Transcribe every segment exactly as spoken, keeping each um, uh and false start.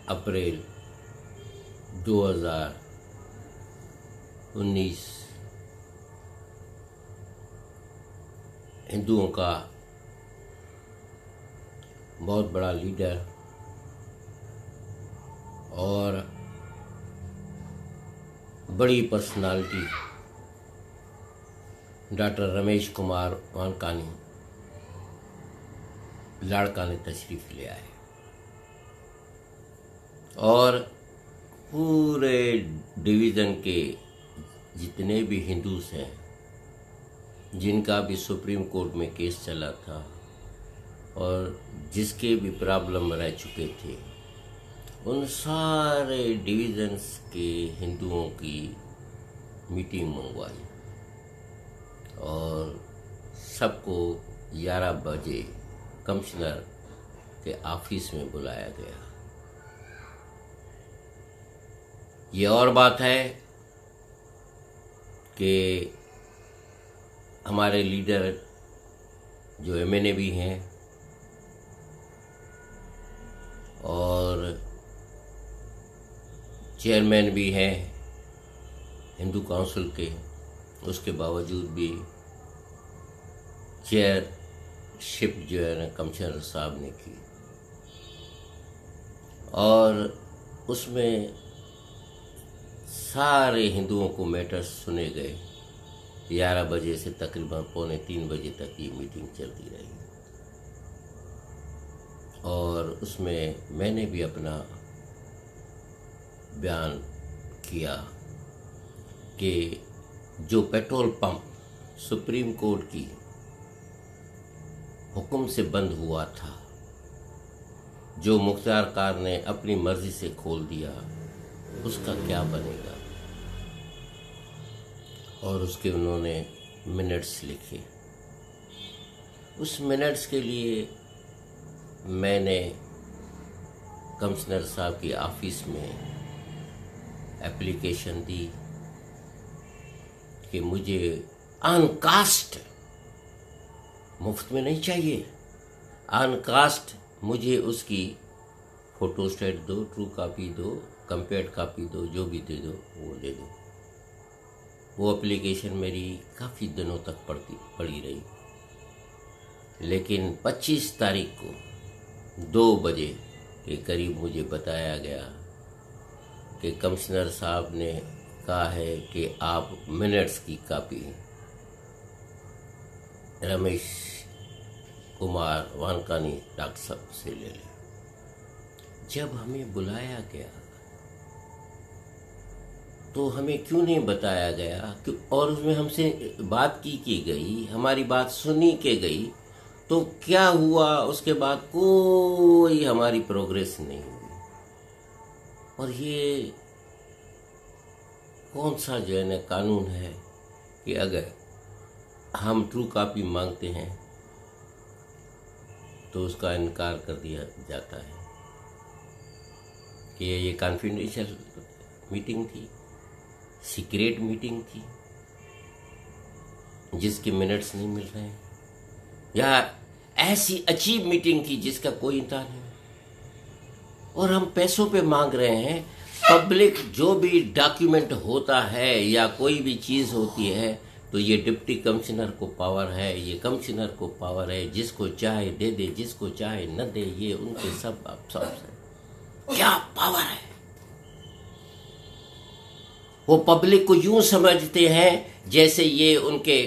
अप्रैल दो हज़ार उन्नीस हिंदुओं का बहुत बड़ा लीडर और बड़ी पर्सनालिटी डॉक्टर रमेश कुमार वानकानी लाड़का ने तशरीफ ले आए और पूरे डिवीज़न के जितने भी हिंदूस हैं जिनका भी सुप्रीम कोर्ट में केस चला था और जिसके भी प्रॉब्लम रह चुके थे, उन सारे डिवीज़न्स के हिंदुओं की मीटिंग मंगवाई और सबको ग्यारह बजे कमिश्नर के ऑफिस में बुलाया गया। ये और बात है कि हमारे लीडर जो एम एन ए भी हैं और चेयरमैन भी हैं हिंदू काउंसिल के, उसके बावजूद भी चेयरशिप जो है ना कमिश्नर साहब ने की और उसमें सारे हिंदुओं को मैटर्स सुने गए। ग्यारह बजे से तकरीबन पौने तीन बजे तक ये मीटिंग चलती रही और उसमें मैंने भी अपना बयान किया कि जो पेट्रोल पंप सुप्रीम कोर्ट की हुक्म से बंद हुआ था, जो मुख्तार कार ने अपनी मर्जी से खोल दिया, उसका क्या बनेगा। और उसके उन्होंने मिनट्स लिखे। उस मिनट्स के लिए मैंने कमिश्नर साहब की ऑफिस में एप्लीकेशन दी कि मुझे अनकास्ट, मुफ्त में नहीं चाहिए, अनकास्ट मुझे उसकी फोटोस्टेट दो, ट्रू कॉपी दो, कंपेयर्ड कॉपी दो, जो भी दे दो वो दे दो। वो एप्लीकेशन मेरी काफ़ी दिनों तक पड़ती पड़ी रही, लेकिन पच्चीस तारीख को दो बजे के करीब मुझे बताया गया कि कमिश्नर साहब ने कहा है कि आप मिनट्स की कॉपी रमेश कुमार वानकानी डॉक्टर साहब से ले लें। जब हमें बुलाया गया तो हमें क्यों नहीं बताया गया कि, और उसमें हमसे बात की की गई, हमारी बात सुनी के गई, तो क्या हुआ उसके बाद कोई हमारी प्रोग्रेस नहीं हुई। और ये कौन सा जो है ना कानून है कि अगर हम ट्रू कॉपी मांगते हैं तो उसका इनकार कर दिया जाता है कि ये कॉन्फिडेंशियल मीटिंग थी, सीक्रेट मीटिंग थी, जिसके मिनट्स नहीं मिल रहे हैं, या ऐसी अजीब मीटिंग थी जिसका कोई इंतजार नहीं। और हम पैसों पे मांग रहे हैं। पब्लिक जो भी डॉक्यूमेंट होता है या कोई भी चीज़ होती है तो ये डिप्टी कमिश्नर को पावर है, ये कमिश्नर को पावर है, जिसको चाहे दे दे, जिसको चाहे न दे, ये उनके सब अफसर है। क्या पावर है। वो पब्लिक को यूं समझते हैं जैसे ये उनके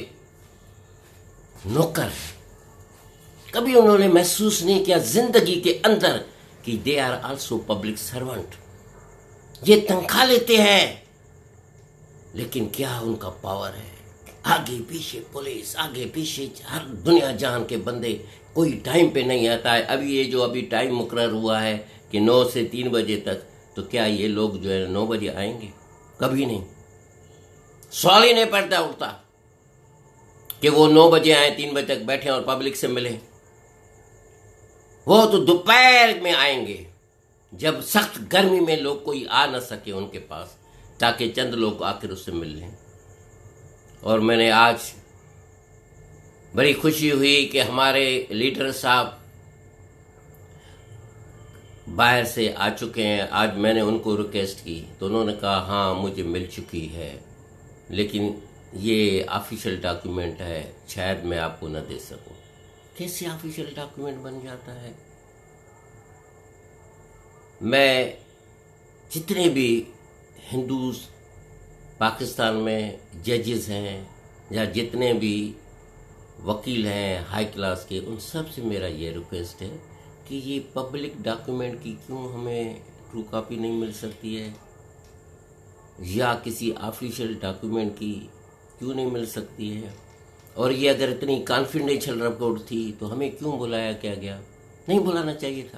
नौकर हैं। कभी उन्होंने महसूस नहीं किया जिंदगी के अंदर कि they are also public servant. ये तनख्वाह लेते हैं, लेकिन क्या उनका पावर है। आगे पीछे पुलिस, आगे पीछे हर दुनिया जहान के बंदे, कोई टाइम पे नहीं आता है। अभी ये जो अभी टाइम मुकर्रर हुआ है कि नौ से तीन बजे तक, तो क्या ये लोग जो है नौ बजे आएंगे? कभी नहीं। सवाल ही नहीं पड़ता उठता कि वो नौ बजे आए, तीन बजे तक बैठे और पब्लिक से मिले। वो तो दोपहर में आएंगे, जब सख्त गर्मी में लोग कोई आ न सके उनके पास, ताकि चंद लोग आकर उससे मिल लें। और मैंने आज बड़ी खुशी हुई कि हमारे लीडर साहब बाहर से आ चुके हैं। आज मैंने उनको रिक्वेस्ट की तो उन्होंने कहा हाँ मुझे मिल चुकी है, लेकिन ये ऑफिशियल डॉक्यूमेंट है, शायद मैं आपको न दे सकूं। कैसे ऑफिशियल डॉक्यूमेंट बन जाता है? मैं जितने भी हिंदूज पाकिस्तान में जजेस हैं या जितने भी वकील हैं हाई क्लास के, उन सब से मेरा ये रिक्वेस्ट है कि ये पब्लिक डॉक्यूमेंट की क्यों हमें ट्रू कॉपी नहीं मिल सकती है, या किसी ऑफिशियल डॉक्यूमेंट की क्यों नहीं मिल सकती है। और ये अगर इतनी कॉन्फिडेंशियल रिपोर्ट थी तो हमें क्यों बुलाया क्या गया? नहीं बुलाना चाहिए था।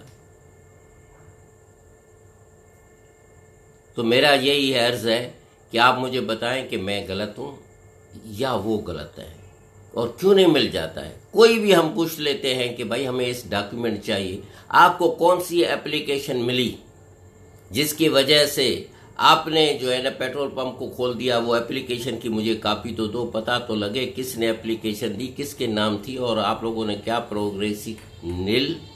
तो मेरा यही अर्ज है कि आप मुझे बताएं कि मैं गलत हूं या वो गलत है, और क्यों नहीं मिल जाता है। कोई भी हम पूछ लेते हैं कि भाई हमें इस डॉक्यूमेंट चाहिए, आपको कौन सी एप्लीकेशन मिली जिसकी वजह से आपने जो है ना पेट्रोल पंप को खोल दिया? वो एप्लीकेशन की मुझे कॉपी तो दो, पता तो लगे किसने एप्लीकेशन दी, किसके नाम थी, और आप लोगों ने क्या प्रोग्रेसिव नील